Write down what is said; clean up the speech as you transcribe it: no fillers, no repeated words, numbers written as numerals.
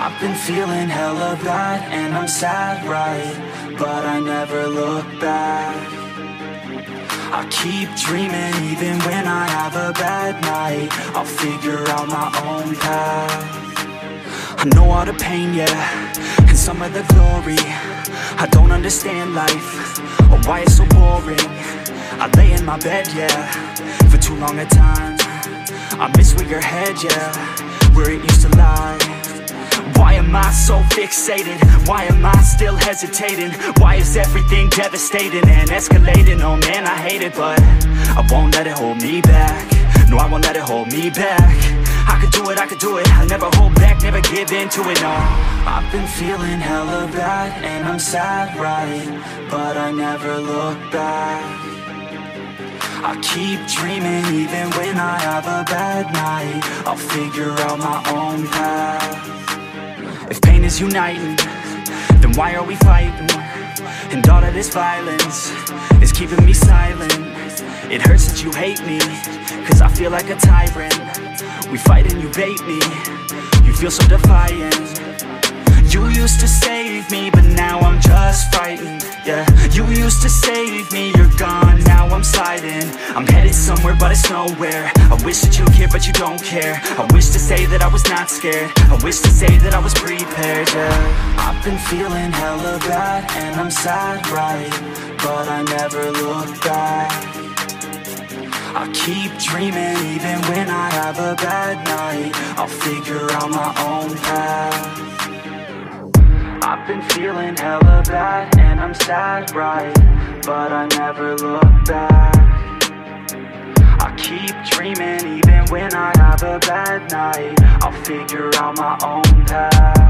I've been feeling hella bad and I'm sad, right? But I never look back. I keep dreaming even when I have a bad night. I'll figure out my own path. I know all the pain, yeah, and some of the glory. I don't understand life, or why it's so boring. I lay in my bed, yeah, for too long a time. I miss where your head, yeah, where it used to lie. Why am I so fixated? Why am I still hesitating? Why is everything devastating and escalating? Oh man, I hate it, but I won't let it hold me back. No, I won't let it hold me back. I could do it, I never hold back, never give in to it, no. I've been feeling hella bad and I'm sad, right? But I never look back. I keep dreaming even when I have a bad night. I'll figure out my own path. If pain is uniting, then why are we fighting? And all of this violence is keeping me silent. It hurts that you hate me, cause I feel like a tyrant. We fight and you bait me, you feel so defiant. You used to save me, but now I'm just frightened, yeah. You used to save me, you're gone, now I'm sliding. I'm headed somewhere, but it's nowhere. I wish that you cared, but you don't care. I wish to say that I was not scared. I wish to say that I was prepared, yeah. I've been feeling hella bad, and I'm sad, right? But I never look back. I keep dreaming even when I have a bad night. I'll figure out my own path. I've been feeling hella bad and I'm sad, right? But I never look back. I keep dreaming even when I have a bad night. I'll figure out my own path.